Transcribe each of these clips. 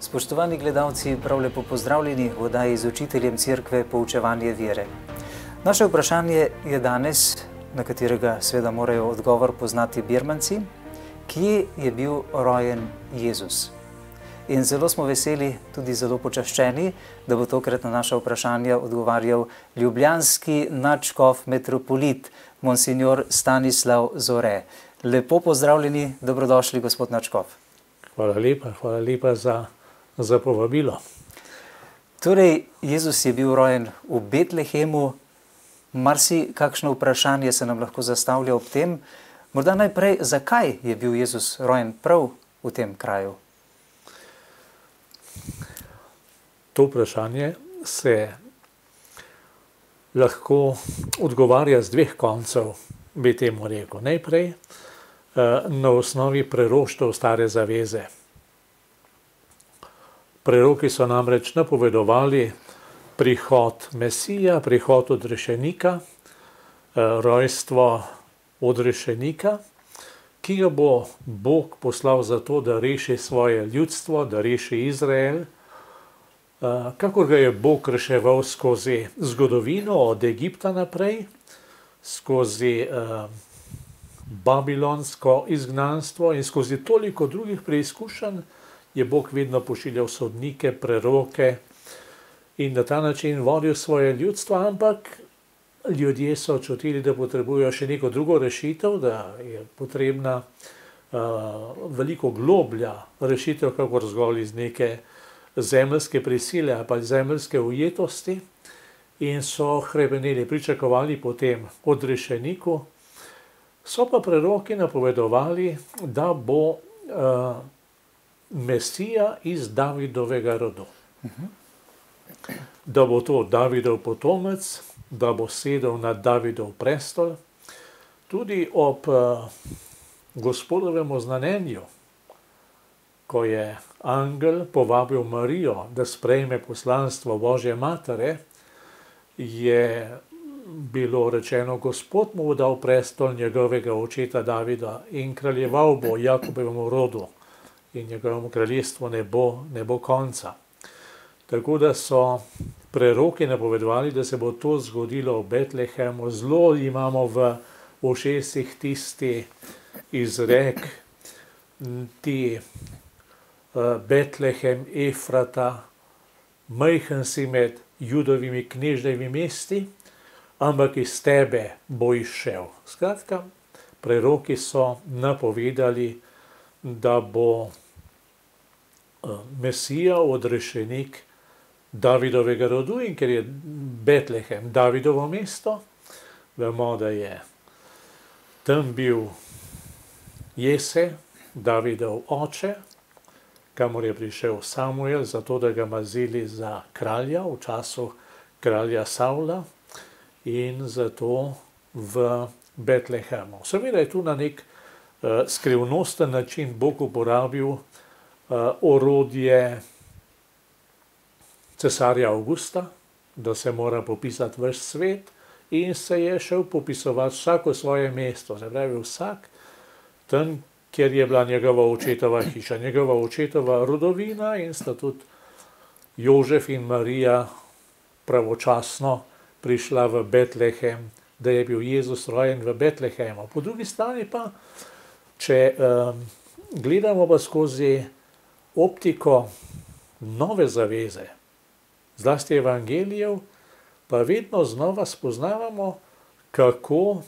Spoštovani gledalci, prav lepo pozdravljeni v oddaji z učiteljem Cerkve Poučevanje vere. Naše vprašanje je danes, na katerega seveda morajo odgovor poznati Birmanci, kje je bil rojen Jezus? In zelo smo veseli, tudi zelo počaščeni, da bo tokrat na naša vprašanja odgovarjal ljubljanski nadškof metropolit, monsignor Stanislav Zore. Lepo pozdravljeni, dobrodošli, gospod nadškof. Hvala lepa za povabilo. Torej, Jezus je bil rojen v Betlehemu. Kakšno vprašanje se nam lahko zastavlja ob tem? Morda najprej, zakaj je bil Jezus rojen prav v tem kraju? To vprašanje se lahko odgovarja z dveh koncev, bi temu rekel. Najprej na osnovi preroštev Stare zaveze. Preroki so namreč napovedovali prihod Mesija, prihod odrešenika, rojstvo odrešenika, ki ga bo Bog poslal za to, da reši svoje ljudstvo, da reši Izrael, kakor ga je Bog reševal skozi zgodovino od Egipta naprej, skozi babilonsko izgnanstvo in skozi toliko drugih preizkušenj je Bog vedno pošiljal sodnike, preroke in na ta način vodil svoje ljudstvo, ampak ljudje so čutili, da potrebujejo še neko drugo rešitev, da je potrebna veliko globlja rešitev, kakor zgolj iz neke zemeljske prisile ali pa zemeljske ujetosti, in so hrepeneli, pričakovali po tem odrešeniku. So pa preroki napovedovali, da bo Mesija iz Davidovega rodu. Da bo to Davidov potomec, da bo sedel na Davidov prestol. Tudi ob Gospodovem oznanjenju, ko je angel povabil Marijo, da sprejme poslanstvo Božje matere, je bilo rečeno, Gospod mu bo dal prestol njegovega očeta Davida in kraljeval bo Jakobovemu rodu in njegovemu kraljestvu ne bo konca. Tako da so preroki napovedovali, da se bo to zgodilo v Betlehemu. Zelo imamo v ušesih tisti izrek, ti Betlehem, Efrata, majhen si med Judovimi knežjevimi mesti, ampak iz tebe bo izšel. Skratka, preroki so napovedali, da bo Mesija, odrešenik Davidovega rodu, in ker je Betlehem Davidovo mesto, vemo, da je tam bil Jese, Davidov oče, kamor je prišel Samuel, zato da ga mazili za kralja v času kralja Savla, in zato v Betlehemu. Seveda je tu na nek skrivnosten način Bog uporabil orodje cesarja Avgusta, da se mora popisati ves svet, in se je šel popisovati vsako svoje mesto, se pravi vsak tam, kjer je bila njegova očetova hiša, njegova očetova rodovina, in sta tudi Jožef in Marija pravočasno prišla v Betlehem, da je bil Jezus rojen v Betlehemu. Po drugi strani pa, če gledamo pa skozi optiko nove zaveze, zlasti evangelijev, pa vedno znova spoznavamo, kako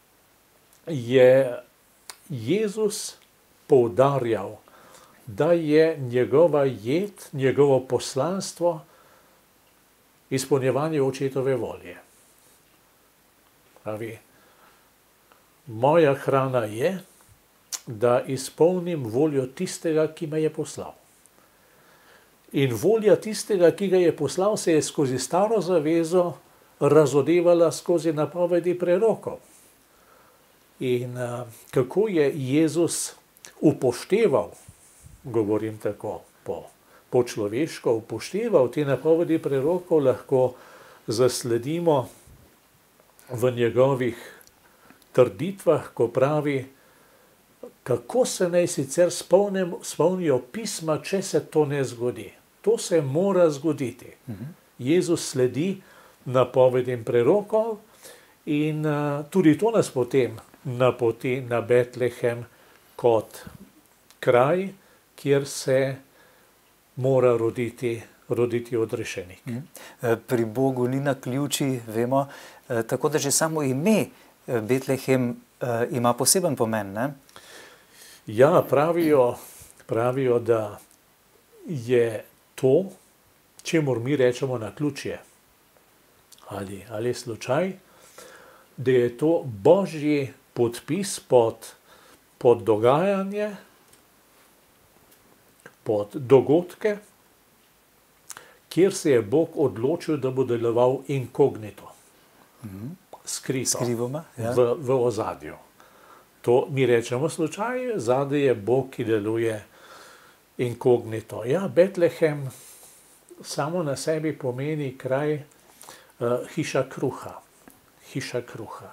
je Jezus poudarjal, da je njegova jed, njegovo poslanstvo izpolnjevanje očetove volje. Pravi, moja hrana je, da izpolnim voljo tistega, ki me je poslal. In volja tistega, ki ga je poslal, se je skozi staro zavezo razodevala skozi napovedi prerokov. In kako je Jezus upošteval, govorim tako po človeško, upošteval te napovedi prerokov, lahko zasledimo v njegovih trditvah, ko pravi, kako se naj sicer spomnijo pisma, če se to ne zgodi. To se mora zgoditi. Jezus sledi napovedim prerokov in tudi to nas potem napoti na Betlehem kot kraj, kjer se mora roditi odrešenik. Pri Bogu ni naključij, vemo, tako da že samo ime Betlehem ima poseben pomen, ne? Ja, pravijo, da je to, čemur mi rečemo naključje ali slučaj, da je to božji podpis pod dogajanje, pod dogodke, kjer se je Bog odločil, da bo deloval inkognito, skrito, Skrivoma, ja. v ozadju. To mi rečemo slučaj, zadaj je Bog, ki deluje inkognito. Ja, Betlehem samo na sebi pomeni kraj hiša kruha. Hiša kruha.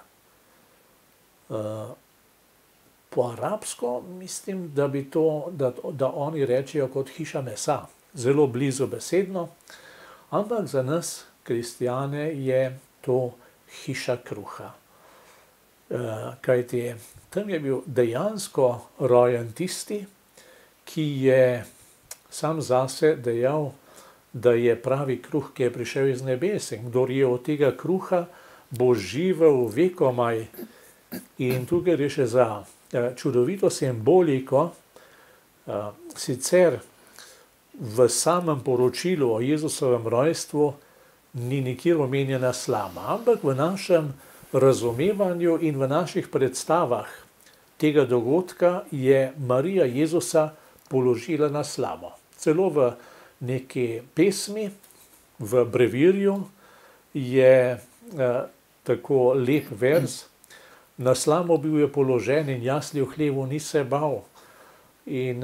Po arabsko mislim, da oni rečejo kot hiša mesa. Zelo blizu besedno, ampak za nas, kristjane, je to hiša kruha. Kajti tam je bil dejansko rojen tisti, ki je sam zase dejal, da je pravi kruh, ki je prišel iz nebes, in kdor je od tega kruha, bo živel vekomaj. In tukaj gre še za čudovito simboliko, sicer v samem poročilu o Jezusovem rojstvu ni nikjer omenjena slama, ampak v našem razumevanju in v naših predstavah tega dogodka je Marija Jezusa položila na slamo. Celo v neki pesmi, v brevirju, je tako lep vers: na slamo bil je položen in jasli v hlevu ni se bal. In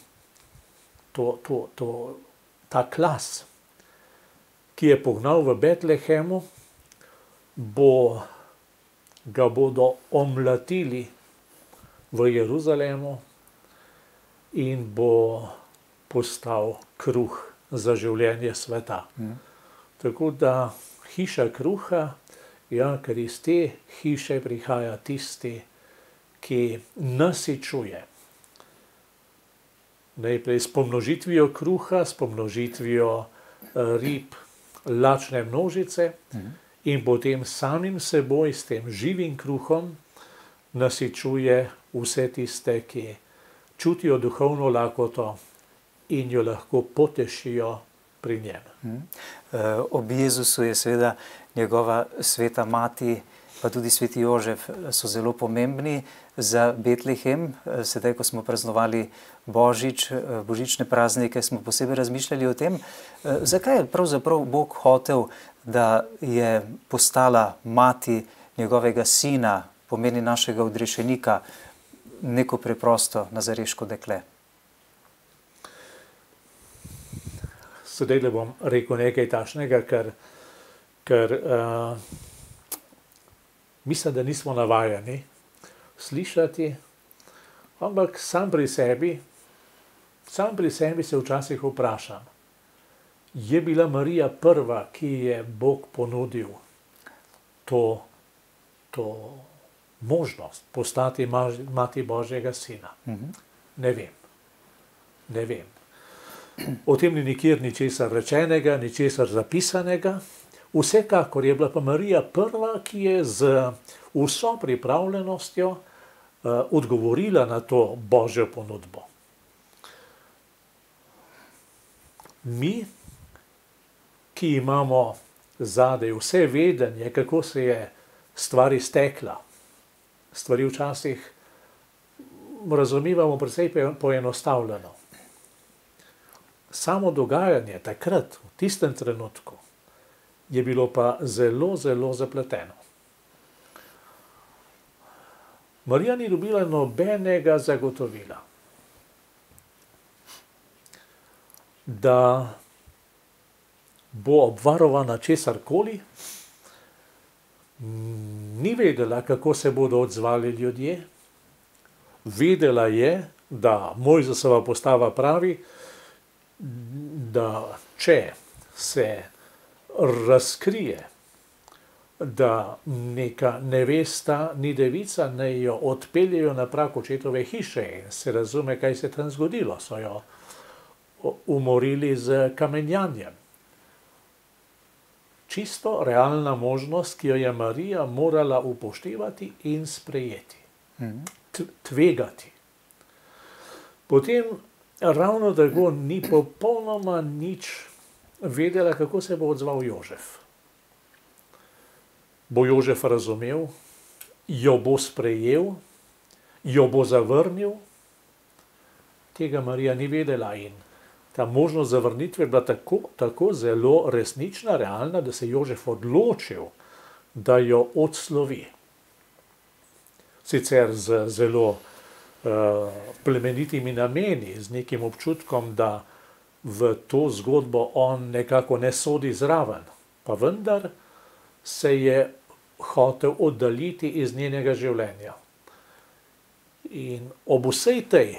ta klas, ki je pognal v Betlehemu, ga bodo omlatili v Jeruzalemu in bo postal kruh za življenje sveta. Tako da hiša kruha, ja, ker iz te hiše prihaja tisti, ki nasičuje. Najprej s pomnožitvijo kruha, s pomnožitvijo rib, lačne množice, in potem samim seboj, s tem živim kruhom, nasičuje vse tiste, ki čutijo duhovno lakoto in jo lahko potešijo pri njem. Ob Jezusu je seveda njegova sveta mati, pa tudi sveti Jožef so zelo pomembni za Betlehem. Sedaj, ko smo praznovali Božič, božične praznike, smo posebej razmišljali o tem, zakaj je pravzaprav Bog hotel, da je postala mati njegovega sina, pomeni našega odrešenika, neko preprosto nazareško dekle. Sedaj le bom rekel nekaj takšnega, ker mislim, da nismo navajeni slišati, ampak sam pri sebi se včasih vprašam, je bila Marija prva, ki je Bog ponudil to možnost postati mati Božjega sina? Ne vem. O tem ni nikjer ničesar rečenega, ničesar zapisanega. Vsekakor je bila pa Marija prva, ki je z vso pripravljenostjo odgovorila na to Božjo ponudbo. Mi, ki imamo zadaj vse vedenje, kako se je stvar iztekla, stvari včasih razumevamo precej poenostavljeno. Samo dogajanje takrat, v tistem trenutku, je bilo pa zelo, zelo zapleteno. Marija ni dobila nobenega zagotovila, da bo obvarovana česarkoli, ni vedela, kako se bodo odzvali ljudje, Vedela je, da Mojzesova postava pravi, da če se razkrije, da neka nevesta ni devica, naj jo odpeljejo na prag očetove hiše in se razume, kaj se tam zgodilo. So jo umorili z kamenjanjem. Čisto realna možnost, ki jo je Marija morala upoštevati in sprejeti. Tvegati. Potem ravno tako ni popolnoma nič vedela, kako se bo odzval Jožef. Bo Jožef razumel, jo bo sprejel, jo bo zavrnil. Tega Marija ni vedela in ta možnost zavrnitve je bila tako zelo resnična, realna, da se je Jožef odločil, da jo odslovi. Sicer z zelo plemenitimi nameni, z nekim občutkom, da v to zgodbo on nekako ne sodi zraven, pa vendar se je hotel oddaljiti iz njenega življenja. In ob vsej tej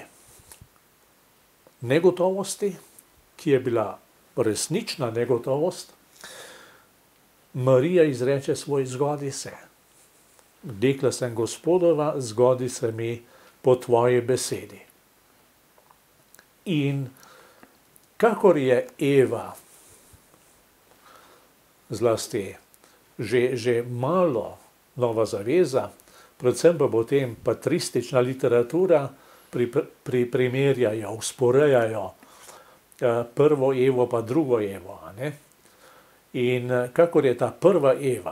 negotovosti, ki je bila resnična negotovost, Marija izreče svoj zgodi se. Dekla sem Gospodova, zgodi se mi po tvoji besedi. In kakor je Eva, zlasti že malo Nova zaveza, predvsem pa potem patristična literatura, primerjajo, usporejajo prvo Evo pa drugo Evo. Ne? In kakor je ta prva Eva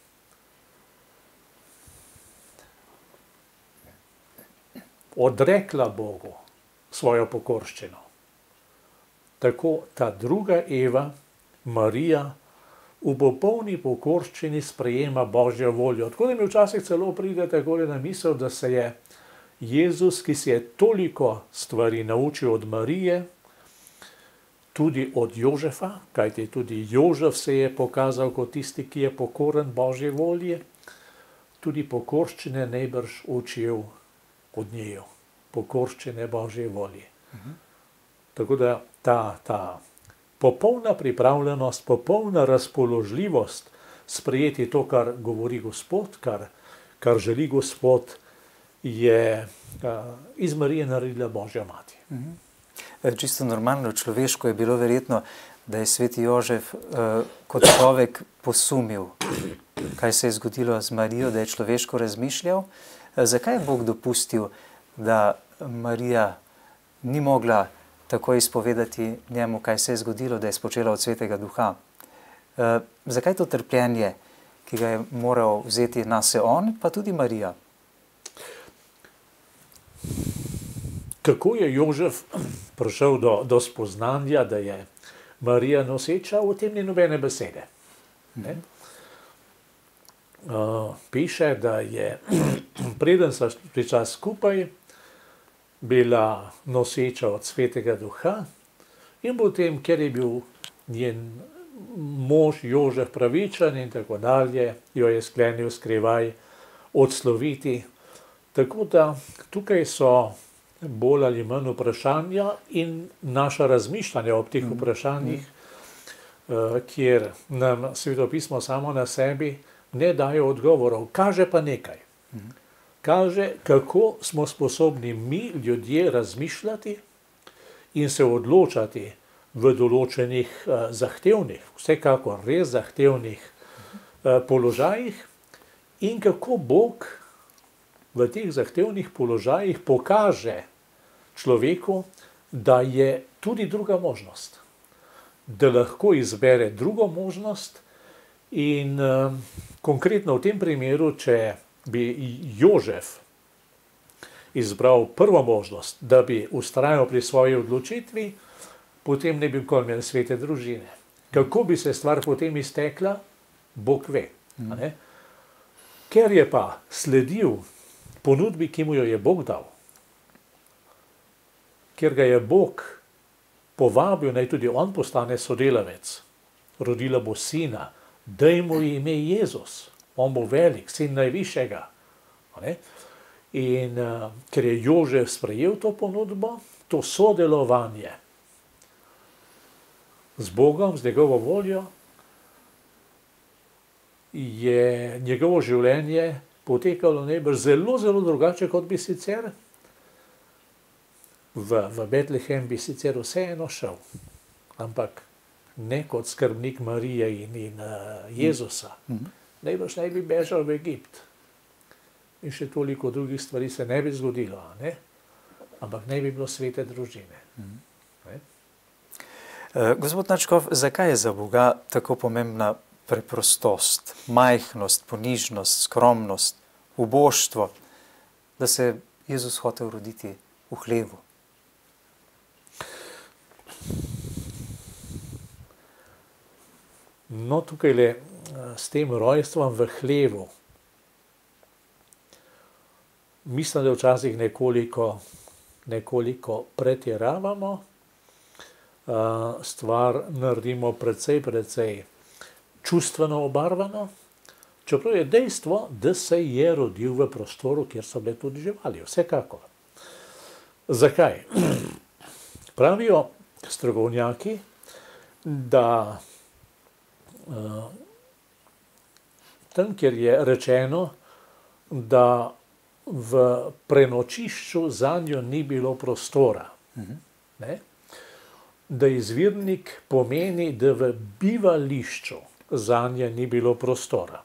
odrekla Bogu svojo pokorščino, tako ta druga Eva, Marija, v popolni pokorščini sprejema Božjo voljo. Tako da mi včasih celo pride takole na misel, da se je Jezus, ki si je toliko stvari naučil od Marije, tudi od Jožefa, kajti tudi Jožef se je pokazal kot tisti, ki je pokoren Božje volje, tudi pokorščine najbrž učil od njeju, pokorščine Božje volje. Tako da ta popolna pripravljenost, popolna razpoložljivost sprejeti to, kar govori Gospod, kar želi Gospod, je iz Marije naredila Božja mati. Čisto normalno, človeško je bilo verjetno, da je sveti Jožef kot človek posumil, kaj se je zgodilo z Marijo, da je človeško razmišljal. Zakaj je Bog dopustil, da Marija ni mogla tako izpovedati njemu, kaj se je zgodilo, da je spočela od Svetega Duha? Zakaj to trpljenje, ki ga je moral vzeti nase on, pa tudi Marija? Kako je Jožef prišel do spoznanja, da je Marija noseča, o tem ni nobene besede. Piše, da je preden sta prišla skupaj, bila noseča od Svetega Duha in potem, ker je bil njen mož Jožef pravičen in tako dalje, jo je sklenil skrivaj odsloviti. Tako da tukaj so bolj ali manj vprašanja in naša razmišljanja ob teh vprašanjih, kjer nam Sveto pismo samo na sebi ne daje odgovorov, kaže pa nekaj. Kaže, kako smo sposobni mi, ljudje, razmišljati in se odločati v določenih zahtevnih, vsekakor res zahtevnih položajih in kako Bog v teh zahtevnih položajih pokaže človeku, da je tudi druga možnost, da lahko izbere drugo možnost in konkretno v tem primeru, če bi Jožef izbral prvo možnost, da bi vztrajal pri svoji odločitvi, potem ne bi nikoli imel svete družine. Kako bi se stvar potem iztekla, Bog ve. Ker je pa sledil ponudbi, ki mu jo je Bog dal, ker ga je Bog povabil, naj tudi on postane sodelavec, rodila bo sina, daj mu ime Jezus, on bo velik, sin najvišjega. In ker je Jožef sprejel to ponudbo, to sodelovanje z Bogom, z njegovo voljo, je njegovo življenje potekalo najbrž zelo, zelo drugače, kot bi sicer. V Betlehem bi sicer vseeno šel, ampak ne kot skrbnik Marije in Jezusa. Najbrž ne bi bežal v Egipt. In še toliko drugih stvari se ne bi zgodilo, ne? Ampak ne bi bilo svete družine. Gospod Nadškof, zakaj je za Boga tako pomembna preprostost, majhnost, ponižnost, skromnost, uboštvo, da se je Jezus hotel roditi v hlevu? No, tukaj s tem rojstvom v hlevu mislim, da včasih nekoliko pretiravamo, stvar naredimo precej čustveno obarvano, čeprav je dejstvo, da se je rodil v prostoru, kjer so bile tudi živali, vsekakor. Zakaj? Pravijo strokovnjaki, da tam, kjer je rečeno, da v prenočišču zanjo ni bilo prostora, ne? Da izvirnik pomeni, da v bivališču zanje ni bilo prostora.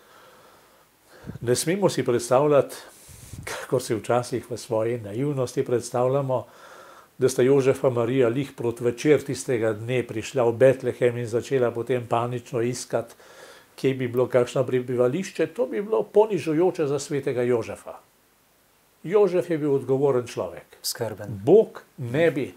Ne smemo si predstavljati, kako si včasih v svoji naivnosti predstavljamo, da sta Jožef in Marija lih proti večer tistega dne prišla v Betlehem in začela potem panično iskati, kje bi bilo kakšno prebivališče. To bi bilo ponižujoče za svetega Jožefa. Jožef je bil odgovoren človek. Skrben. Bog ne bi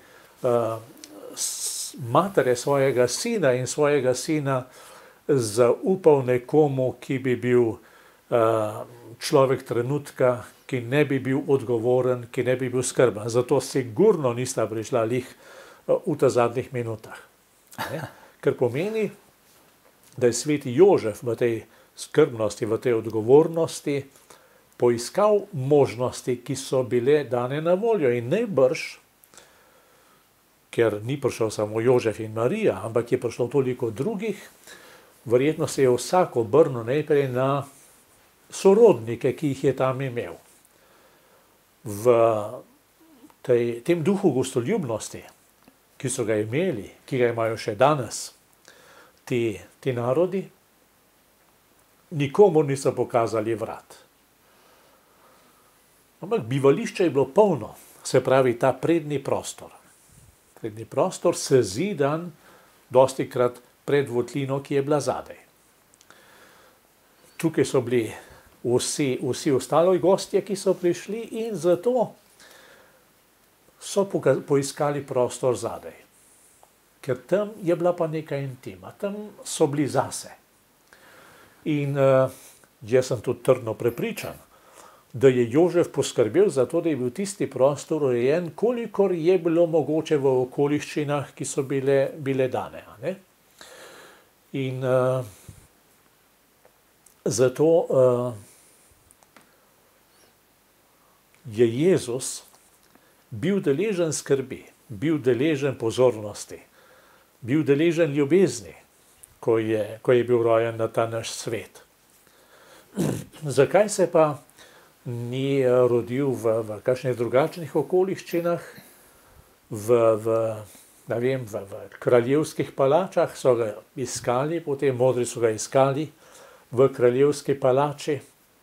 matere svojega sina in svojega sina zaupal nekomu, ki bi bil človek trenutka, ki ne bi bil odgovoren, ki ne bi bil skrben. Zato sigurno nista prišla lih v ta zadnjih minutah. Ne? Ker pomeni, da je sveti Jožef v tej skrbnosti, v tej odgovornosti poiskal možnosti, ki so bile dane na voljo. In najbrž, ker ni prišel samo Jožef in Marija, ampak je prišlo toliko drugih, verjetno se je vsak obrnil najprej na sorodnike, ki jih je tam imel. V tem duhu gostoljubnosti, ki so ga imeli, ki ga imajo še danes, ti narodi, nikomur niso pokazali vrat. Ampak bivališče je bilo polno, se pravi ta prednji prostor. Prednji prostor sezidan dostikrat pred votlino, ki je bila zadaj. Tukaj so bili vsi ostali gostje, ki so prišli, in zato so poiskali prostor zadaj. Ker tam je bila pa neka intima, tam so bili zase. In jaz sem tudi trdno prepričan, da je Jožef poskrbel za to, da je bil tisti prostor urejen, kolikor je bilo mogoče v okoliščinah, ki so bile dane. Ne? In zato je Jezus bil deležen skrbi, bil deležen pozornosti, bil deležen ljubezni, ko je bil rojen na ta naš svet. Zakaj se pa ni rodil v kakšnih drugačnih okoliščinah, v kraljevskih palačah so ga iskali, potem modri so ga iskali v kraljevski palači.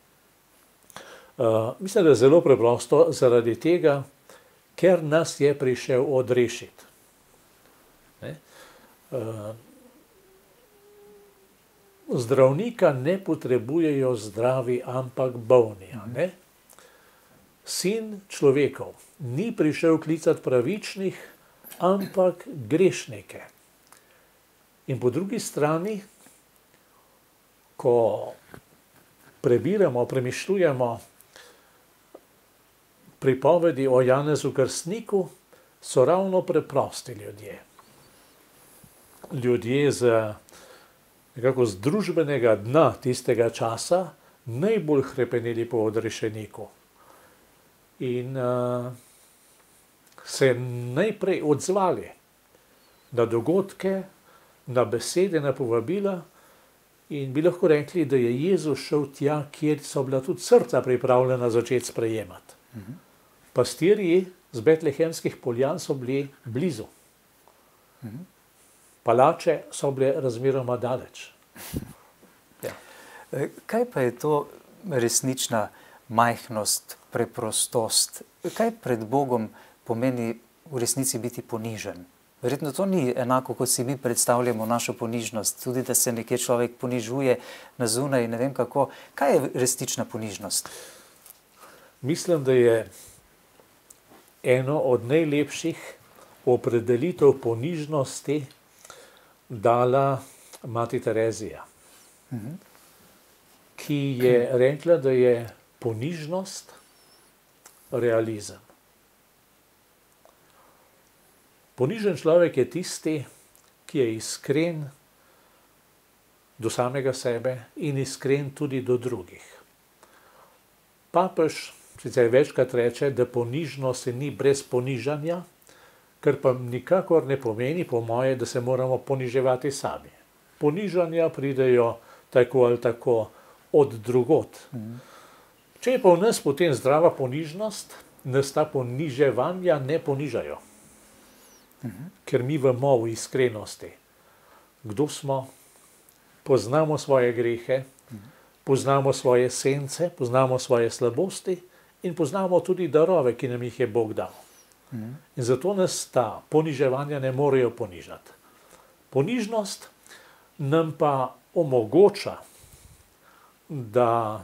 Mislim, da je zelo preprosto zaradi tega, ker nas je prišel odrešiti. Zdravnika ne potrebujejo zdravi, ampak bolni. Ne? Sin človekov ni prišel klicati pravičnih, ampak grešnike. In po drugi strani, ko prebiramo, premišljujemo pripovedi o Janezu Krstniku, so ravno preprosti ljudje. Ljudje nekako z družbenega dna tistega časa najbolj hrepeneli po odrešeniku. in se najprej odzvali na dogodke, na besede, na povabila, in bi lahko rekli, da je Jezus šel tja, kjer so bila tudi srca pripravljena začeti sprejemati. Pastirji z betlehemskih poljan so bili blizu. Palače so bile razmeroma daleč. Ja. Kaj pa je to resnična majhnost, preprostost? Kaj pred Bogom pomeni v resnici biti ponižen? Verjetno to ni enako, kot si mi predstavljamo našo ponižnost, tudi da se nekje človek ponižuje na zunaj, ne vem kako. Kaj je resnična ponižnost? Mislim, da je eno od najlepših opredelitev ponižnosti dala mati Terezija, ki je rekla, da je ponižnost realizem. Ponižen človek je tisti, ki je iskren do samega sebe in iskren tudi do drugih. Papež sicer večkrat reče, da ponižnost ni brez ponižanja, kar pa nikakor ne pomeni, po moje, da se moramo poniževati sami. Ponižanja pridejo tako ali tako od drugot. Če je pa v nas potem zdrava ponižnost, nas ta poniževanja ne ponižajo. Ker mi vemo v iskrenosti, kdo smo, poznamo svoje grehe, poznamo svoje sence, poznamo svoje slabosti in poznamo tudi darove, ki nam jih je Bog dal. In zato nas ta poniževanja ne morejo ponižati. Ponižnost nam pa omogoča, da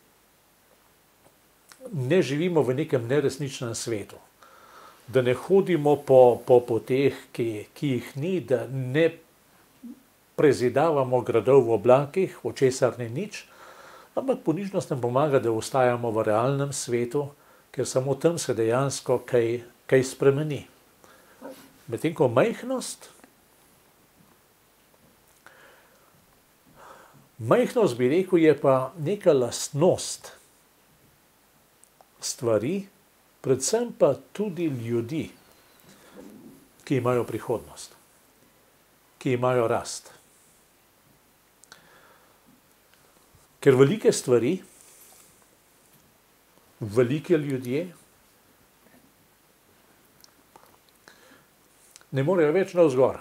ne živimo v nekem neresničnem svetu, da ne hodimo po poteh, ki jih ni, da ne prezidavamo gradov v oblakih, o česar ni nič, ampak ponižnost nam pomaga, da ostajamo v realnem svetu, ker samo tam se dejansko kaj spremeni. Medtem ko majhnost bi rekel, je pa neka lastnost stvari, predvsem pa tudi ljudi, ki imajo prihodnost, ki imajo rast. Ker velike stvari, velike ljudje ne morejo več navzgor.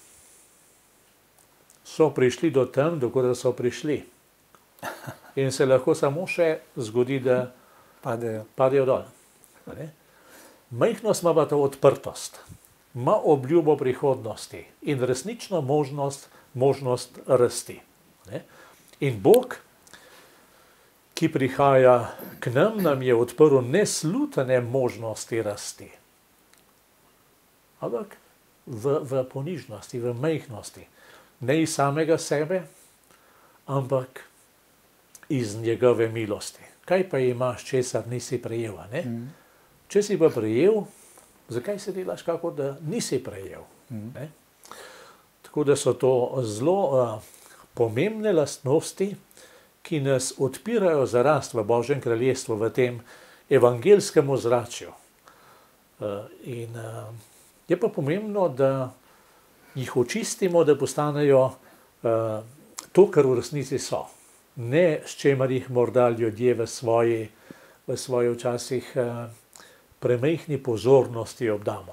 So prišli do tam, dokler so prišli. In se lahko samo še zgodi, da padejo dol. Majhnost ima pa to odprtost, ima obljubo prihodnosti in resnično možnost rasti. In Bog, ki prihaja k nam je odprl neslutene možnosti rasti. Ampak v ponižnosti, v majhnosti. Ne iz samega sebe, ampak iz njegove milosti. Kaj pa imaš, česar nisi prejel, ne? Če si pa prejel, zakaj se delaš, kako da nisi prejel? Tako da so to zelo pomembne lastnosti, ki nas odpirajo za rast v Božjem kraljestvu, v tem evangelskem ozračju. In je pa pomembno, da jih očistimo, da postanejo to, kar v resnici so. Ne s čemer jih morda ljudje v svoji včasih premajhni pozornosti obdamo.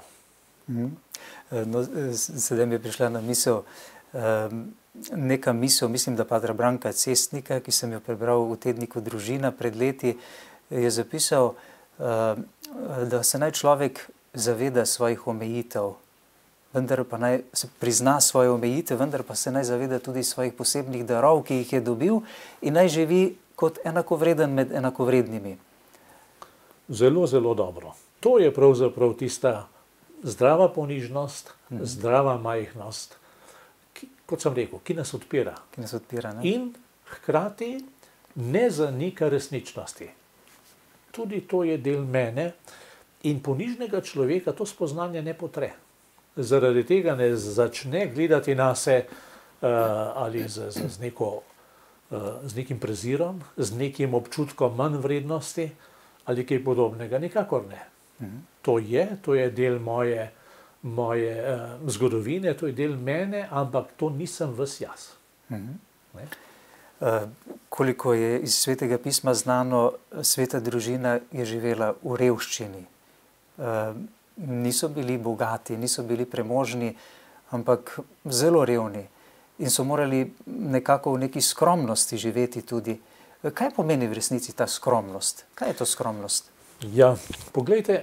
Sedaj mi je prišla na misel neka misel, mislim, da patra Branka Cestnika, ki sem jo prebral v tedniku Družina pred leti, je zapisal, da se naj človek zaveda svojih omejitev, vendar pa naj se prizna svoje omejitve, vendar pa se naj zaveda tudi svojih posebnih darov, ki jih je dobil, in naj živi kot enakovreden med enakovrednimi. Zelo, zelo dobro. To je pravzaprav tista zdrava ponižnost, zdrava majhnost, kot sem rekel, ki nas odpira. In hkrati ne zanika resničnosti. Tudi to je del mene in ponižnega človeka to spoznanje ne potre. Zaradi tega ne začne gledati nase ali z nekim prezirom, z nekim občutkom manj vrednosti, ali kaj podobnega, nikakor ne. To je del moje zgodovine, to je del mene, ampak to nisem ves jaz. Ne? Koliko je iz Svetega pisma znano, sveta družina je živela v revščini. Niso bili bogati, niso bili premožni, ampak zelo revni in so morali nekako v neki skromnosti živeti tudi. Kaj pomeni v resnici ta skromnost? Kaj je to skromnost? Ja, poglejte,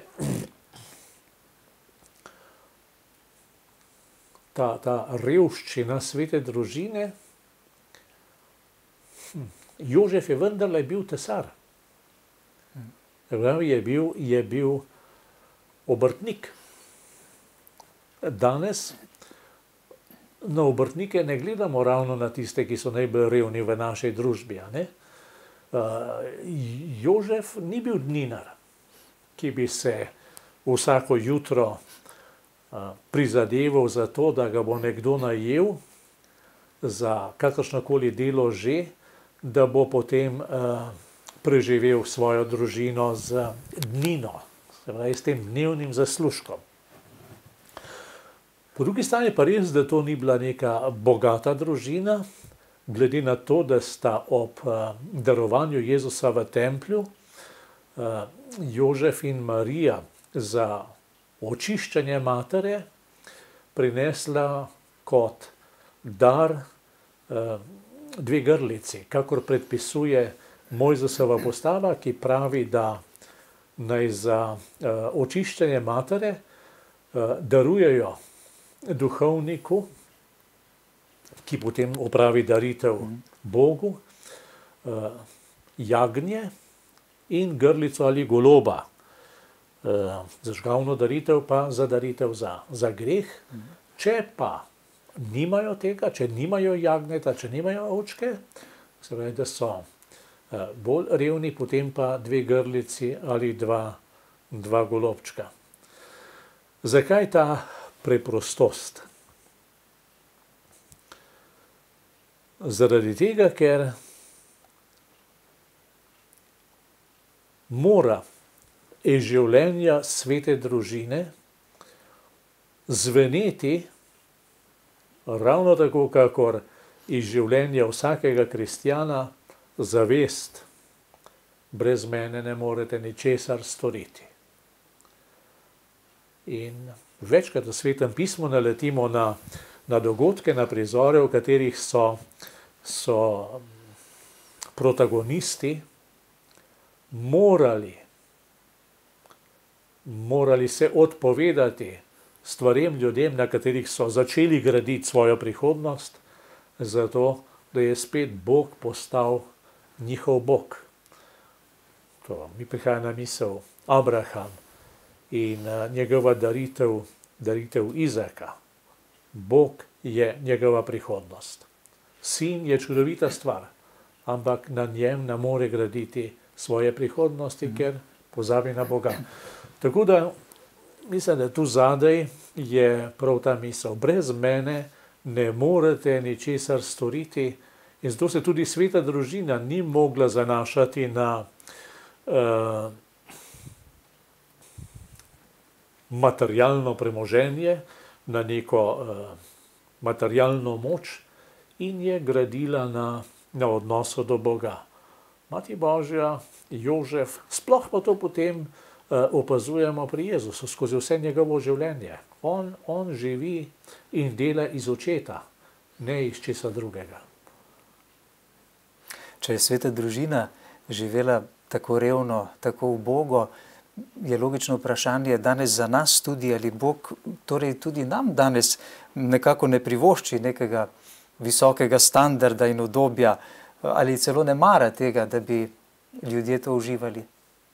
ta revščina svete družine, Jožef je vendarle bil tesar. Je bil obrtnik. Danes na obrtnike ne gledamo ravno na tiste, ki so najbolj revni v naši družbi. Ne? Jožef ni bil dninar, ki bi se vsako jutro prizadeval za to, da ga bo nekdo najel za kakršnokoli delo že, da bo potem preživel svojo družino z dnino, s tem dnevnim zaslužkom. Po drugi strani pa res, da to ni bila neka bogata družina, glede na to, da sta ob darovanju Jezusa v templju Jožef in Marija za očiščenje matere prinesla kot dar 2 grlici, kakor predpisuje Mojzesova postava, ki pravi, da naj za očiščenje matere darujejo duhovniku, ki potem opravi daritev Bogu, jagnje in grlico ali goloba. Za žgavno daritev pa za daritev za greh. Če pa nimajo tega, če nimajo jagnjeta, če nimajo ovčke, se pravi, da so bolj revni, potem pa 2 grlici ali 2 golobčka. Zakaj ta preprostost? Zaradi tega, ker mora iz življenja svete družine zveneti ravno tako, kakor iz življenja vsakega kristjana, zavest: brez mene ne morete ničesar storiti. In večkrat v Svetem pismu naletimo na dogodke, na prizore, v katerih so protagonisti morali se odpovedati stvarem, ljudem, na katerih so začeli graditi svojo prihodnost, zato da je spet Bog postal njihov Bog. To mi prihaja na misel Abraham in njegova daritev Izaka. Bog je njegova prihodnost. Sin je čudovita stvar, ampak na njem ne more graditi svoje prihodnosti, ker pozabi na Boga. Tako da mislim, da tu zadaj je prav ta misel: brez mene ne morete ničesar storiti. In zato se tudi sveta družina ni mogla zanašati na materialno premoženje, na neko materialno moč, in je gradila na odnosu do Boga. Mati Božja, Jožef, sploh pa to potem opazujemo pri Jezusu skozi vse njegovo življenje. On živi in dela iz očeta, ne iz česa drugega. Če je sveta družina živela tako revno, tako ubogo, je logično vprašanje danes za nas tudi, ali Bog torej tudi nam danes nekako ne privošči nekega visokega standarda in udobja, ali celo ne mara tega, da bi ljudje to uživali.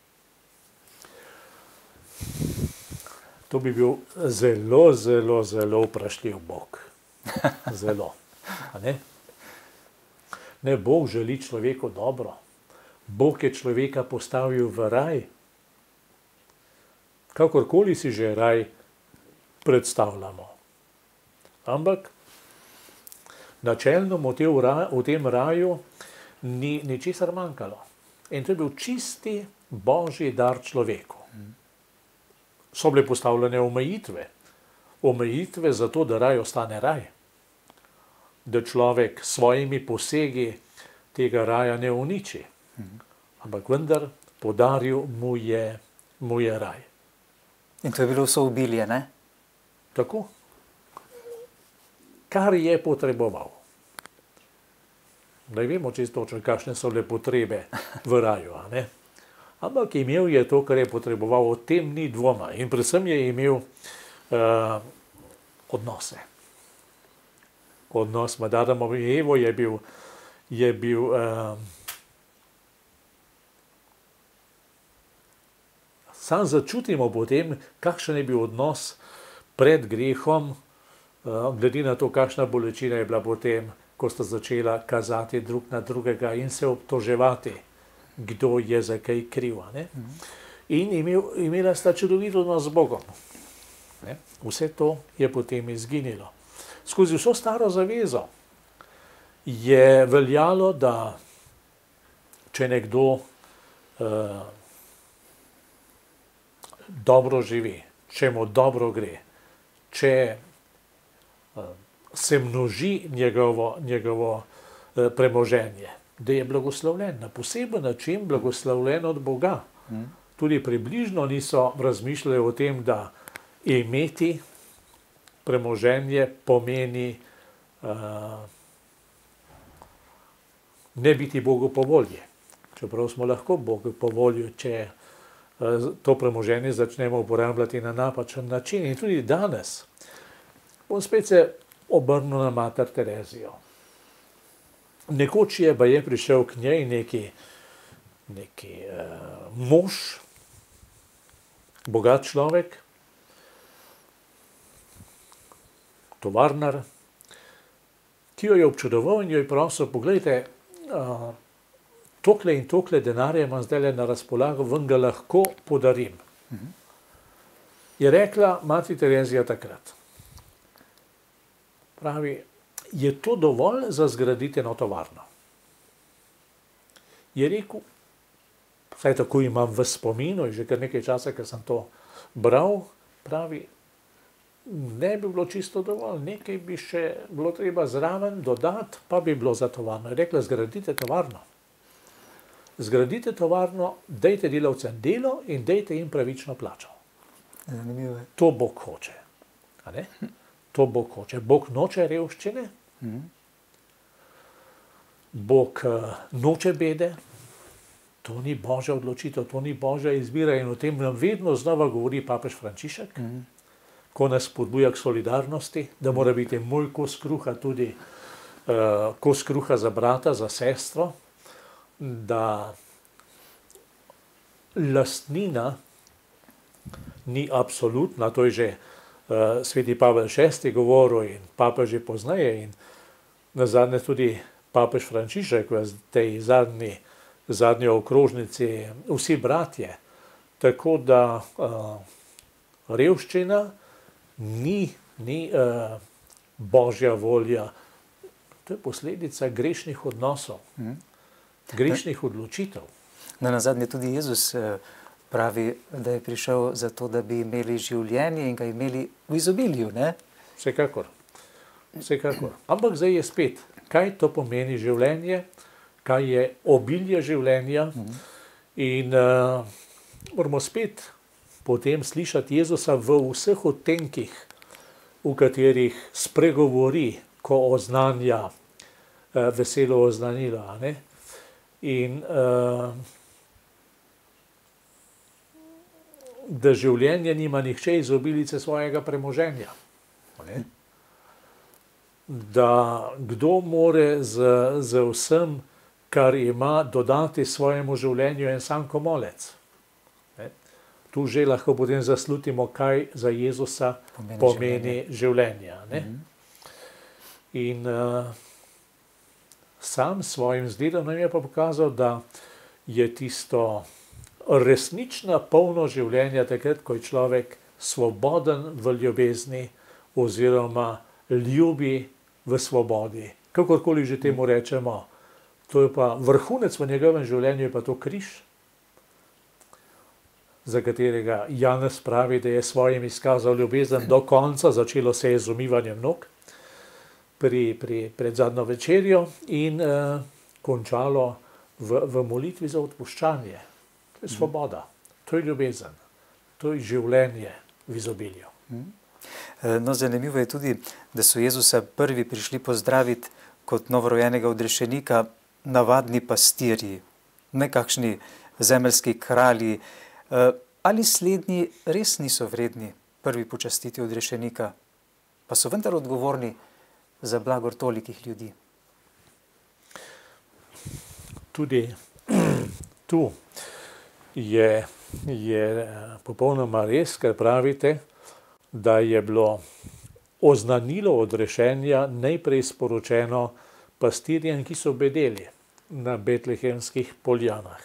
To bi bil zelo, zelo, zelo vprašljiv Bog. Zelo. A ne? Ne, Bog želi človeku dobro. Bog je človeka postavil v raj. Kakorkoli si že raj predstavljamo. Ampak načelno v tem raju ni ničesar manjkalo. In to je bil božji dar človeku. So bile postavljene omejitve. Omejitve zato, da raj ostane raj. Da človek s svojimi posegi tega raja ne uniči. Ampak vendar podaril mu je raj. In to je bilo vso obilje, ne? Tako. Kar je potreboval. Ne vemo čisto točno, kakšne so bile potrebe v raju, a ne? Ampak imel je to, kar je potreboval, o tem ni dvoma. In predvsem je imel odnose. Odnos med Adamom in Evo je bil sam začutimo potem, kakšen je bil odnos pred grehom, glede na to, kakšna bolečina je bila potem, ko sta začela kazati drug na drugega in se obtoževati, kdo je za kaj kriv. Ne? In imela sta čudovito odnos z Bogom. Ne? Vse to je potem izginilo. Skozi vso staro zavezo je veljalo, da če nekdo dobro živi, če mu dobro gre, če se množi njegovo premoženje, da je blagoslovljen, na poseben način blagoslovljen od Boga. Tudi približno niso razmišljali o tem, da imeti premoženje pomeni ne biti Bogu po volji. Čeprav smo lahko Bogu po volji, če to premoženje začnemo uporabljati na napačen način. In tudi danes bom spet se obrnil na mater Terezijo. Nekoč je baje prišel k njej neki mož, bogat človek, tovarnar, ki jo je občudoval in jo je prosil, poglejte, tokle in tokle denarja imam zdaj na razpolago, vam ga lahko podarim. Je rekla mati Terezija takrat. Pravi, je to dovolj za zgraditi eno tovarno? Je rekel, vsaj tako imam v spominu, že kar nekaj časa, ker sem to bral, pravi, ne bi bilo čisto dovolj, nekaj bi še bilo treba zraven dodati, pa bi bilo za tovarno. Je rekla, zgradite tovarno. Zgradite tovarno, dajte delavcem delo in dajte jim pravično plačo. Zanimivo je. To Bog hoče. A ne? To Bog hoče. Bog noče revščine, Bog noče bede, to ni božja odločitev, to ni božja izbira in o tem nam vedno znova govori papež Frančišek, ko nas spodbuja k solidarnosti, da mora biti moj kos kruha tudi kos kruha za brata, za sestro, da lastnina ni absolutna, to je že sveti Pavel VI govoril in papež že poznaje in nazadnje tudi papež Frančišek v tej zadnji okrožnici, vsi bratje. Tako da revščina ni božja volja, to je posledica grešnih odnosov, grešnih odločitev. Nazadnje tudi Jezus pravi, da je prišel zato, da bi imeli življenje in ga imeli v izobilju, ne? Vsekakor. Ampak zdaj je spet, kaj to pomeni življenje, kaj je obilje življenja in moramo spet potem slišati Jezusa v vseh odtenkih, v katerih spregovori, ko oznanja veselo oznanilo, a ne? In da življenje nima nihče iz obilice svojega premoženja. Da kdo more z vsem, kar ima, dodati svojemu življenju en sam komolec. Tu že lahko potem zaslutimo, kaj za Jezusa pomeni življenje. In sam svojim zgledom nam je pa pokazal, da je tisto resnična polno življenja takrat, ko je človek svoboden v ljubezni oziroma ljubi v svobodi. Kakorkoli že temu rečemo, to je pa vrhunec v njegovem življenju, je pa to križ. za katerega Janez pravi, da je svojim izkazal ljubezen do konca, začelo se je z umivanjem nog pred zadnjo večerjo in končalo v molitvi za odpuščanje. To je svoboda, to je ljubezen, to je življenje v izobilju. No, zanimivo je tudi, da so Jezusa prvi prišli pozdraviti kot novorojenega odrešenika navadni pastirji, nekakšni zemeljski kralji. Ali slednji res niso vredni prvi počastiti odrešenika, pa so vendar odgovorni za blagor tolikih ljudi? Tudi tu je popolnoma res, kar pravite, da je bilo oznanilo odrešenja najprej sporočeno pastirjem, ki so bedeli na betlehemskih poljanah.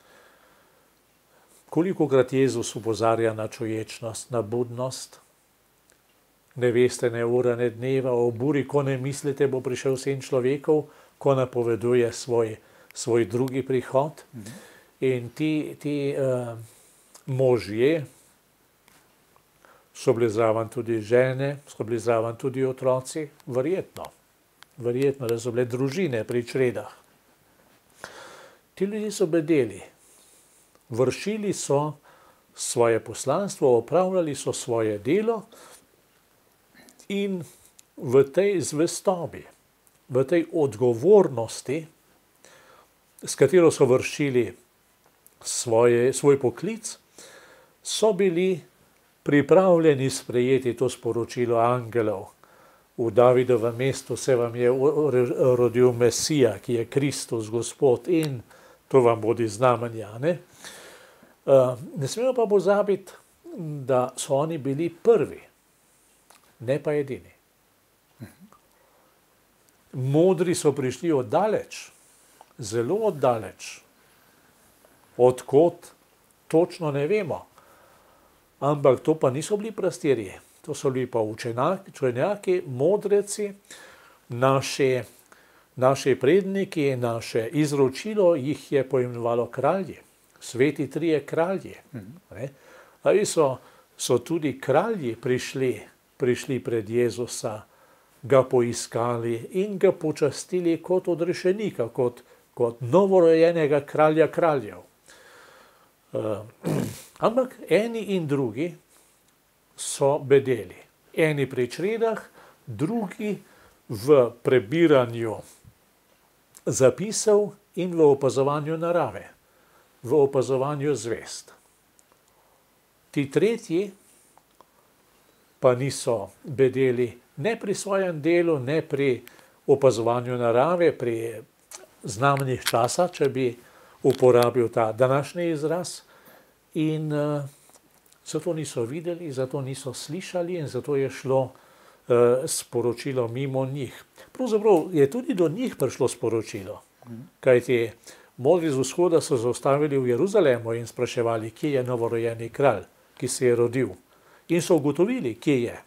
Kolikokrat Jezus opozarja na čuječnost, na budnost? Ne veste ne ura, ne dneva, o buri, ko ne mislite, bo prišel Sin človekov, ko napoveduje svoj drugi prihod. In ti možje, so bili zraven tudi žene, so bili zraven tudi otroci, verjetno, da so bile družine pri čredah. Ti ljudje so bedeli, vršili so svoje poslanstvo, opravljali so svoje delo in v tej zvestobi, v tej odgovornosti, s katero so vršili svoj poklic, so bili pripravljeni sprejeti to sporočilo angelov. V Davidovem mestu se vam je rodil Mesija, ki je Kristus, Gospod, in to vam bodi znamenja. Ne smemo pa pozabiti, da so oni bili prvi, ne pa edini. Modri so prišli oddaleč, zelo oddaleč. Odkot, točno ne vemo. Ampak to pa niso bili pastirji, to so bili pa učenjaki, modreci, naši predniki, naše izročilo jih je poimenovalo kralji, sveti trije kralji. Ali so tudi kralji prišli pred Jezusa, ga poiskali in ga počastili kot odrešenika, kot novorojenega kralja kraljev. Ampak eni in drugi so bedeli. Eni pri čredah, drugi v prebiranju zapisov in v opazovanju narave, v opazovanju zvezd. Ti tretji pa niso bedeli ne pri svojem delu, ne pri opazovanju narave, pri znamenjih časa, če bi uporabil ta današnji izraz, in zato niso videli, zato niso slišali in zato je šlo sporočilo mimo njih. Pravzaprav je tudi do njih prišlo sporočilo, kajti modri z vzhoda so zaustavili v Jeruzalemu in spraševali, kje je novorojeni kralj, ki se je rodil. In so ugotovili, kje je.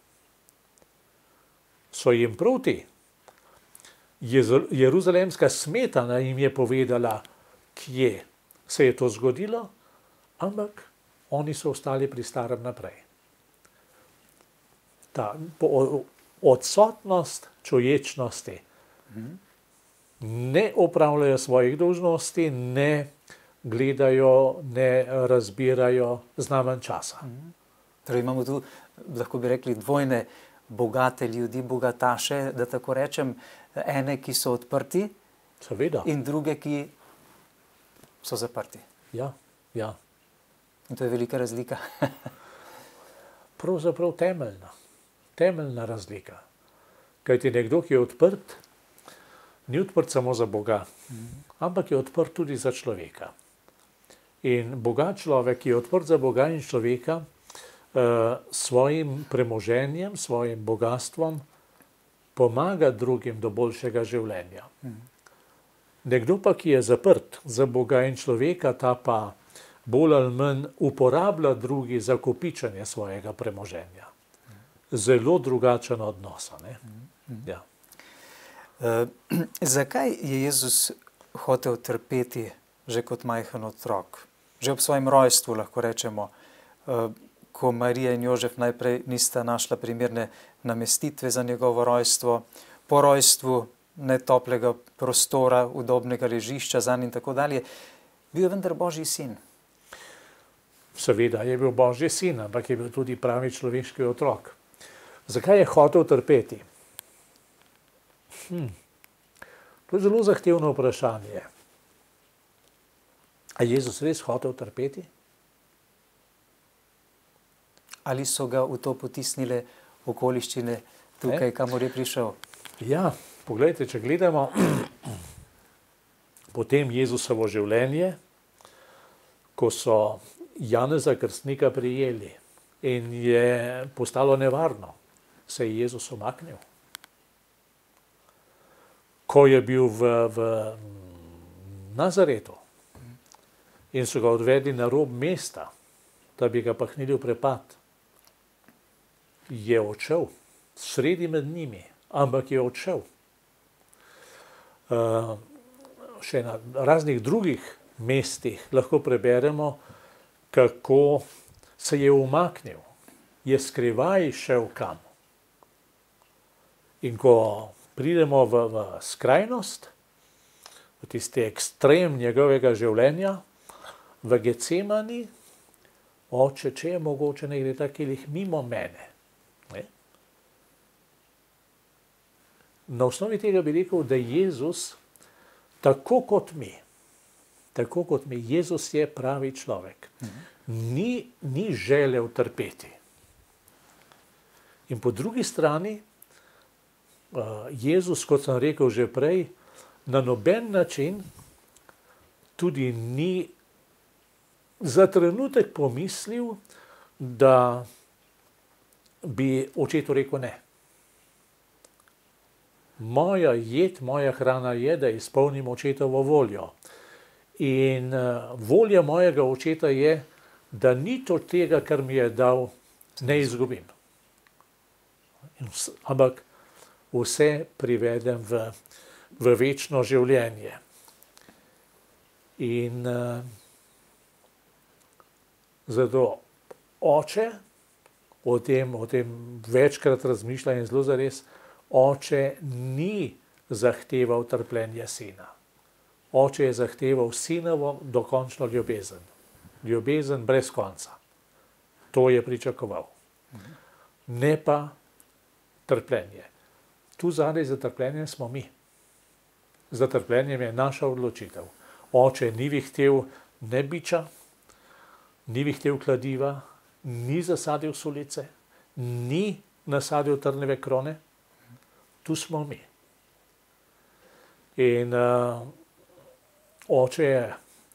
So jim proti. Jeruzalemska smetana jim je povedala, kje se je to zgodilo, ampak oni so ostali pri starem naprej. Ta odsotnost čuječnosti. Ne opravljajo svojih dolžnosti, ne gledajo, ne razbirajo znamen časa. Torej imamo tu, lahko bi rekli, dvojne bogate ljudi, bogataše, da tako rečem, ene, ki so odprti, seveda, in druge, ki so zaprti. Ja. In to je velika razlika. Pravzaprav temeljna razlika. Kajti nekdo, ki je odprt, ni odprt samo za Boga, ampak je odprt tudi za človeka. In bogat človek, ki je odprt za Boga in človeka, svojim premoženjem, svojim bogatstvom pomaga drugim do boljšega življenja. Nekdo pa, ki je zaprt za Boga in človeka, ta pa bolj ali manj uporablja drugi za kopičenje svojega premoženja. Zelo drugačen odnos. Ja. Zakaj je Jezus hotel trpeti že kot majhen otrok? Že ob svojem rojstvu, lahko rečemo, ko Marija in Jožef najprej nista našla primerne namestitve za njegovo rojstvo, po rojstvu netoplega prostora, udobnega ležišča zanj in tako dalje. Bil je vendar Božji sin. Seveda je bil Božji sin, ampak je bil tudi pravi človeški otrok. Zakaj je hotel trpeti? To je zelo zahtevno vprašanje. A je Jezus res hotel trpeti? Ali so ga v to potisnile okoliščine tukaj, kamor je prišel? Ja, poglejte, če gledamo potem Jezusovo življenje, ko so Janeza Krstnika prijeli in je postalo nevarno, se je Jezus umaknil. Ko je bil v Nazaretu in so ga odvedli na rob mesta, da bi ga pahnili v prepad, je odšel, sredi med njimi, ampak je odšel. Še na raznih drugih mestih lahko preberemo, kako se je umaknil, je skrivaj šel kam. In ko pridemo v skrajnost, v tisti ekstrem njegovega življenja, v Getsemani, oče, če je mogoče, ne gre takih mimo mene. Ne? Na osnovi tega bi rekel, da Jezus, tako kot mi, Jezus je pravi človek, ni želel trpeti. In po drugi strani, Jezus, kot sem rekel že prej, na noben način tudi ni za trenutek pomislil, da bi očetu rekel ne. Moja jed, moja hrana je, da izpolnim očetovo voljo. In volja mojega očeta je, da nič od tega, kar mi je dal, ne izgubim. Ampak vse privedem v večno življenje. In zato oče o tem večkrat razmišlja in zelo zares, oče ni zahteval trpljenja sina. Oče je zahteval sinovo dokončno ljubezen. Ljubezen brez konca. To je pričakoval. Ne pa trpljenje. Tu zadaj za trpljenjem smo mi. Za trpljenjem je naša odločitev. Oče ni vihtel ne biča, ni vihtel kladiva, ni zasadil sulice, ni nasadil trneve krone. Tu smo mi. In oče je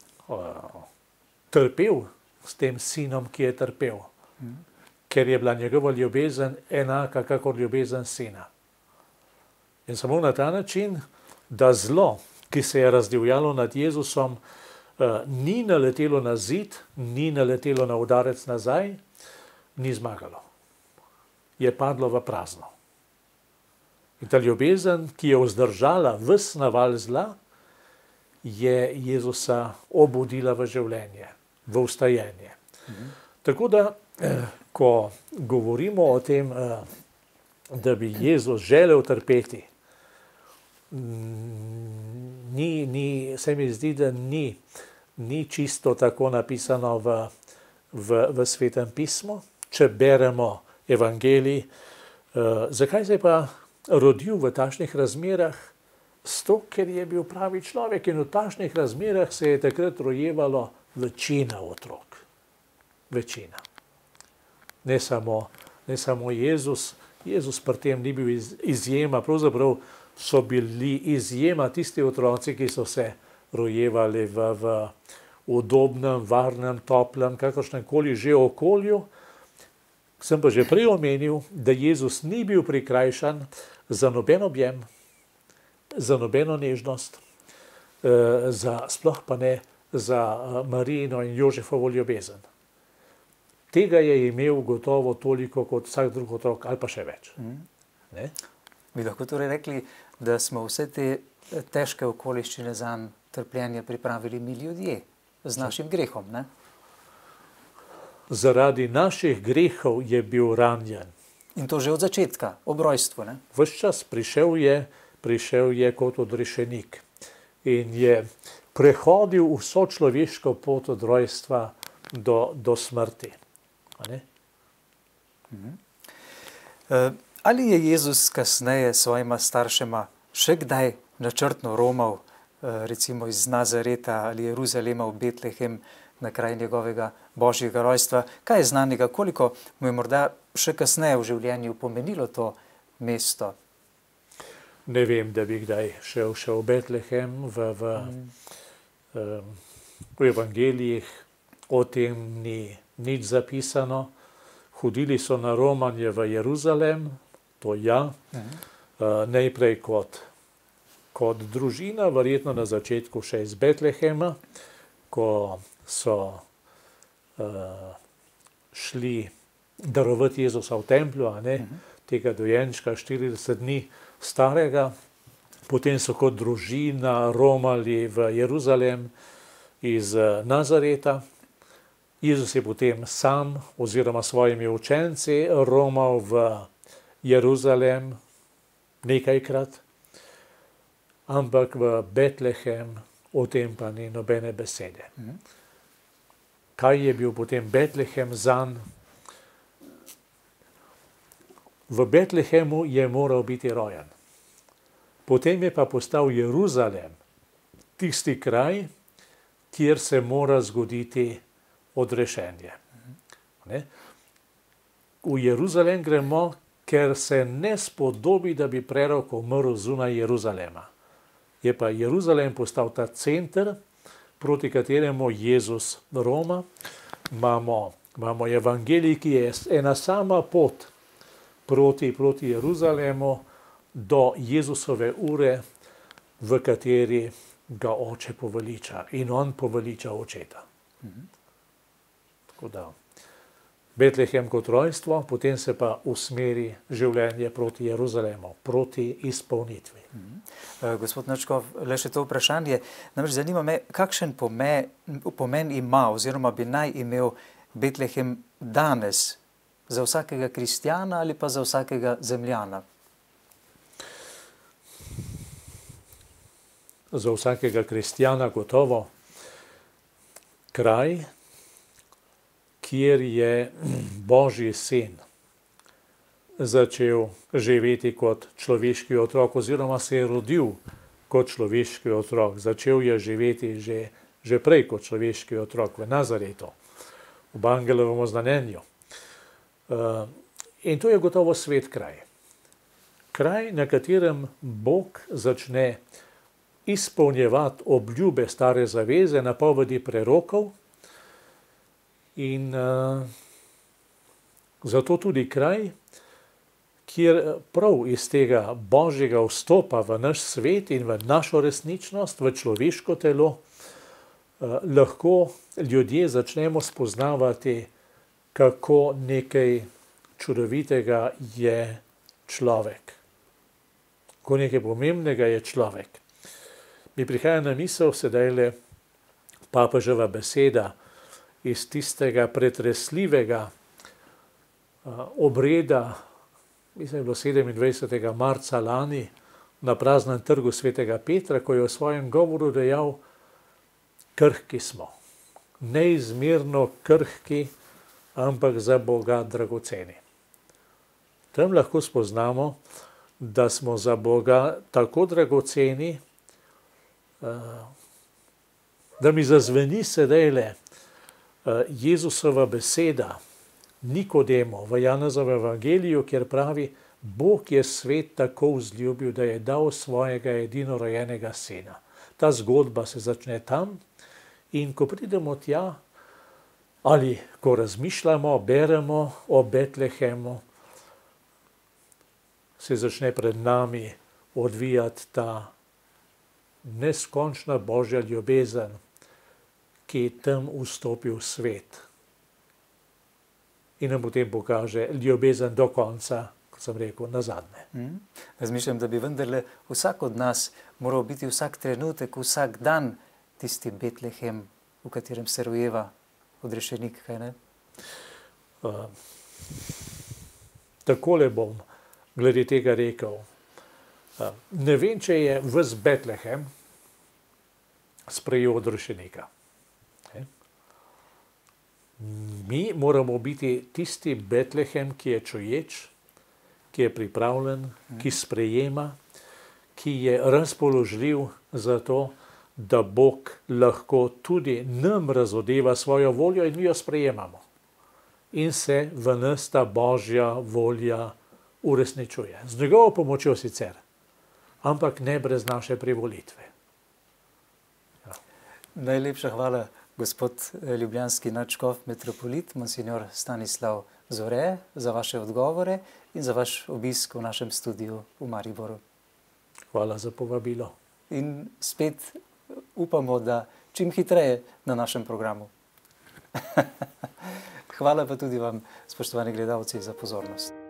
trpel s tem sinom, ki je trpel, ker je bila njegova ljubezen enaka kakor ljubezen sina. In samo na ta način, da zlo, ki se je razdivjalo nad Jezusom, ni naletelo na zid, ni naletelo na udarec nazaj, ni zmagalo. Je padlo v prazno. In ta ljubezen, ki je vzdržala ves naval zla, je Jezusa obudila v življenje, v vstajenje. Tako da, ko govorimo o tem, da bi Jezus želel trpeti, se mi zdi, da ni čisto tako napisano v Svetem pismu, če beremo evangelij. Zakaj se je pa rodil v takšnih razmerah? Zato, ker je bil pravi človek in v takšnih razmerah se je takrat rojevalo večina otrok. Večina. Ne samo Jezus. Jezus pri tem ni bil izjema, pravzaprav so bili izjema tisti otroci, ki so se rojevali v udobnem, varnem, toplem, kakršnemkoli že okolju. Sem pa že prej omenil, da Jezus ni bil prikrajšan za noben objem, za nobeno nežnost, sploh pa ne za Marijino in Jožefovo ljubezen. Tega je imel gotovo toliko kot vsak drug otrok, ali pa še več. Ne? Bi lahko torej rekli, da smo vse te težke okoliščine zanj trpljenje pripravili mi ljudje z našim grehom, ne? zaradi naših grehov je bil ranjen. In to že od začetka, ob rojstvu, ne? Ves čas prišel je kot odrešenik in je prehodil vso človeško pot od rojstva do smrti. A ne? Ali je Jezus kasneje svojima staršema še kdaj načrtno romal, recimo iz Nazareta ali Jeruzalema v Betlehem, na kraj njegovega božjega rojstva? Kaj je znanega, koliko mu je morda še kasneje v življenju pomenilo to mesto? Ne vem, da bi kdaj šel v Betlehem, v evangelijih o tem ni nič zapisano. Hodili so na romanje v Jeruzalem, to ja, najprej kot družina, verjetno na začetku še iz Betlehema, ko so šli darovati Jezusa v templju, a ne, tega dojenčka 40 dni starega. Potem so kot družina romali v Jeruzalem iz Nazareta. Jezus je potem sam oziroma svojimi učenci romal v Jeruzalem nekajkrat, ampak v Betlehem o tem pa ni nobene besede. Kaj je bil potem Betlehem zanj? V Betlehemu je moral biti rojen. Potem je pa postal Jeruzalem tisti kraj, kjer se mora zgoditi odrešenje. V Jeruzalem gremo, ker se ne spodobi, da bi prerok umrl zunaj Jeruzalema. Je pa Jeruzalem postal ta center, proti kateremu Jezus roma. Imamo evangelij, ki je ena sama pot proti Jeruzalemu do Jezusove ure, v kateri ga oče poveliča in on poveliča očeta. Tako da Betlehem kot rojstvo, potem se pa usmeri življenje proti Jeruzalemu, proti izpolnitvi. Gospod Načkov, le še to vprašanje. Namreč zanima me, kakšen pomen ima oziroma bi naj imel Betlehem danes za vsakega kristjana ali pa za vsakega zemljana? Za vsakega kristjana gotovo kraj, kjer je Božji sin začel živeti kot človeški otrok oziroma se je rodil kot človeški otrok. Začel je živeti že prej kot človeški otrok v Nazaretu, v angelovem oznanjenju. In to je gotovo svet kraj. Kraj, na katerem Bog začne izpolnjevati obljube stare zaveze, napovedi prerokov, in zato tudi kraj, kjer prav iz tega božjega vstopa v naš svet in v našo resničnost, v človeško telo, lahko ljudje začnemo spoznavati, kako nekaj čudovitega je človek. Kako nekaj pomembnega je človek. Mi prihaja na misel sedajle papeževa beseda iz tistega pretresljivega obreda, mislim, je bilo 27. marca lani na praznem trgu svetega Petra, ko je v svojem govoru dejal: krhki smo, neizmerno krhki, ampak za Boga dragoceni. Tam lahko spoznamo, da smo za Boga tako dragoceni, da mi zazveni sedajle Jezusova beseda Nikodemu v Janezovem evangeliju, kjer pravi: Bog je svet tako vzljubil, da je dal svojega edinorojenega sina. Ta zgodba se začne tam in ko pridemo tja ali ko razmišljamo, beremo o Betlehemu, se začne pred nami odvijati ta neskončna božja ljubezen, ki je tam vstopil v svet in nam potem pokaže ljubezen do konca, kot sem rekel, nazadnje. Razmišljam, da bi vendarle vsak od nas moral biti vsak trenutek, vsak dan tisti Betlehem, v katerem se rojeva odrešenik, kaj ne? Takole bom glede tega rekel. Ne vem, če je ves Betlehem sprejel odrešenika. Mi moramo biti tisti Betlehem, ki je čuječ, ki je pripravljen, ki sprejema, ki je razpoložljiv za to, da Bog lahko tudi nam razodeva svojo voljo in mi jo sprejemamo. In se v nas ta Božja volja uresničuje. Z njegovo pomočjo sicer, ampak ne brez naše privolitve. Ja. Najlepša hvala, gospod ljubljanski nadškof metropolit, monsignor Stanislav Zore, za vaše odgovore in za vaš obisk v našem studiu v Mariboru. Hvala za povabilo. In spet upamo, da čim hitreje na našem programu. Hvala pa tudi vam, spoštovani gledalci, za pozornost.